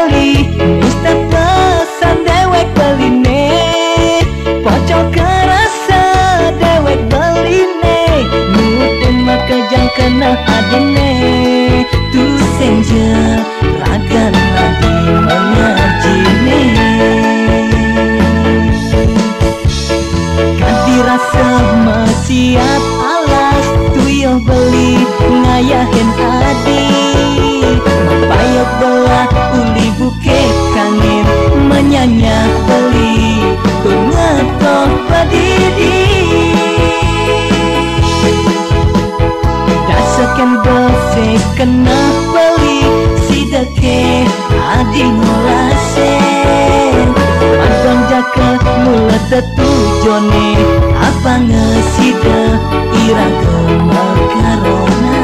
beli Mister pesan dewek beline Pocok kerasa dewek beline Nutin makejang kena adine Tu senja ragan lagi mengajine Kadi rasa siap alas Tuyo beli ngayahin adi Payok belah uli buke kangen Menyanya beli Tungeto padidi Dasakan bose kena beli Sidake adi ngolasen Madang jaka mula tetujone Apa ngesida iraga makarona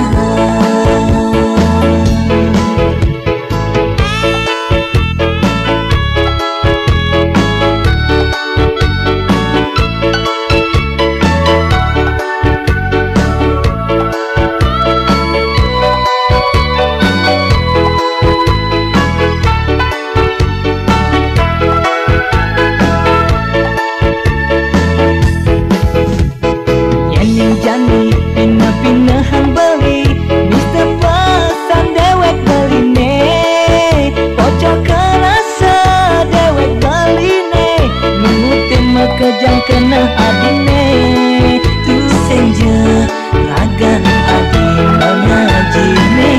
Jani pindah-pindahan beli Mister pesan dewek beline Pocok kerasa dewek beline Nutin makejang kena adine Tu senja ragan adi mengajine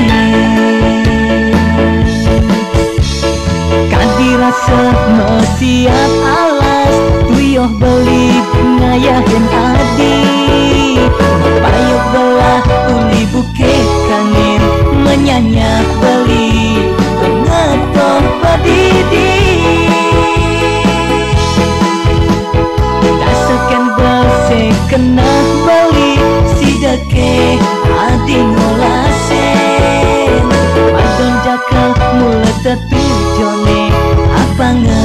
Kadi rasa siap alas Tuyoh beli ngayahin adi Payok belah uli buke kangen Menyanya beli Pengetong padidi Dasakan bose kena beli Sidake adi ngolasen Madon jaka mula tetujone Apa